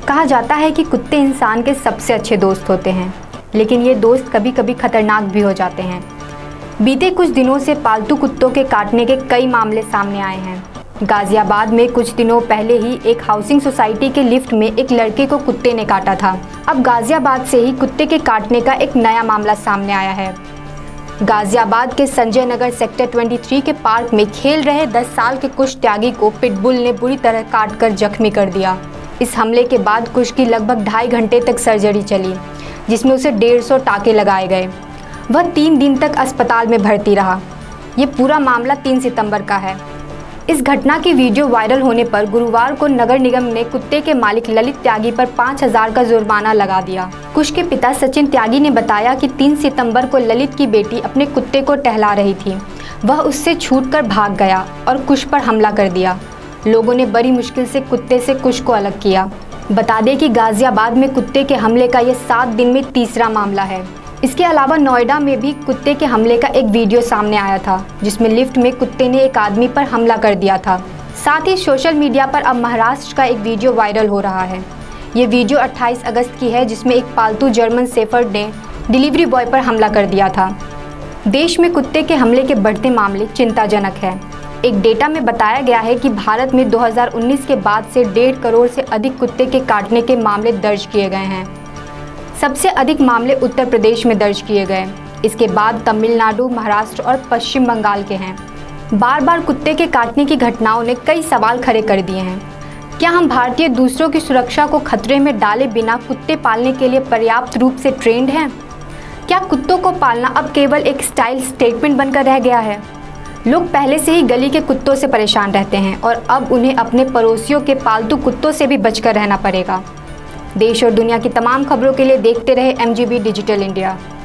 कहा जाता है कि कुत्ते इंसान के सबसे अच्छे दोस्त होते हैं, लेकिन ये दोस्त कभी कभी खतरनाक भी हो जाते हैं। बीते कुछ दिनों से पालतू कुत्तों के काटने के कई मामले सामने आए हैं। गाजियाबाद में कुछ दिनों पहले ही एक हाउसिंग सोसाइटी के लिफ्ट में एक लड़के को कुत्ते ने काटा था। अब गाजियाबाद से ही कुत्ते के काटने का एक नया मामला सामने आया है। गाजियाबाद के संजय नगर सेक्टर 23 के पार्क में खेल रहे 10 साल के कुश त्यागी को पिटबुल ने बुरी तरह काटकर जख्मी कर दिया। इस हमले के बाद कुश की लगभग 2.5 घंटे तक सर्जरी चली, जिसमें उसे 150 टाँके लगाए गए। वह 3 दिन तक अस्पताल में भर्ती रहा। ये पूरा मामला 3 सितंबर का है। इस घटना की वीडियो वायरल होने पर गुरुवार को नगर निगम ने कुत्ते के मालिक ललित त्यागी पर 5,000 का जुर्माना लगा दिया। कुश के पिता सचिन त्यागी ने बताया कि 3 सितंबर को ललित की बेटी अपने कुत्ते को टहला रही थी। वह उससे छूटकर भाग गया और कुश पर हमला कर दिया। लोगों ने बड़ी मुश्किल से कुत्ते से कुश को अलग किया। बता दें कि गाजियाबाद में कुत्ते के हमले का यह 7 दिन में तीसरा मामला है। इसके अलावा नोएडा में भी कुत्ते के हमले का एक वीडियो सामने आया था, जिसमें लिफ्ट में कुत्ते ने एक आदमी पर हमला कर दिया था। साथ ही सोशल मीडिया पर अब महाराष्ट्र का एक वीडियो वायरल हो रहा है। ये वीडियो 28 अगस्त की है, जिसमें एक पालतू जर्मन शेफर्ड ने डिलीवरी बॉय पर हमला कर दिया था। देश में कुत्ते के हमले के बढ़ते मामले चिंताजनक है। एक डेटा में बताया गया है कि भारत में 2019 के बाद से 1.5 करोड़ से अधिक कुत्ते के काटने के मामले दर्ज किए गए हैं। सबसे अधिक मामले उत्तर प्रदेश में दर्ज किए गए। इसके बाद तमिलनाडु, महाराष्ट्र और पश्चिम बंगाल के हैं। बार बार कुत्ते के काटने की घटनाओं ने कई सवाल खड़े कर दिए हैं। क्या हम भारतीय दूसरों की सुरक्षा को खतरे में डाले बिना कुत्ते पालने के लिए पर्याप्त रूप से ट्रेंड हैं? क्या कुत्तों को पालना अब केवल एक स्टाइल स्टेटमेंट बनकर रह गया है? लोग पहले से ही गली के कुत्तों से परेशान रहते हैं और अब उन्हें अपने पड़ोसियों के पालतू कुत्तों से भी बचकर रहना पड़ेगा। देश और दुनिया की तमाम खबरों के लिए देखते रहे MGB डिजिटल इंडिया।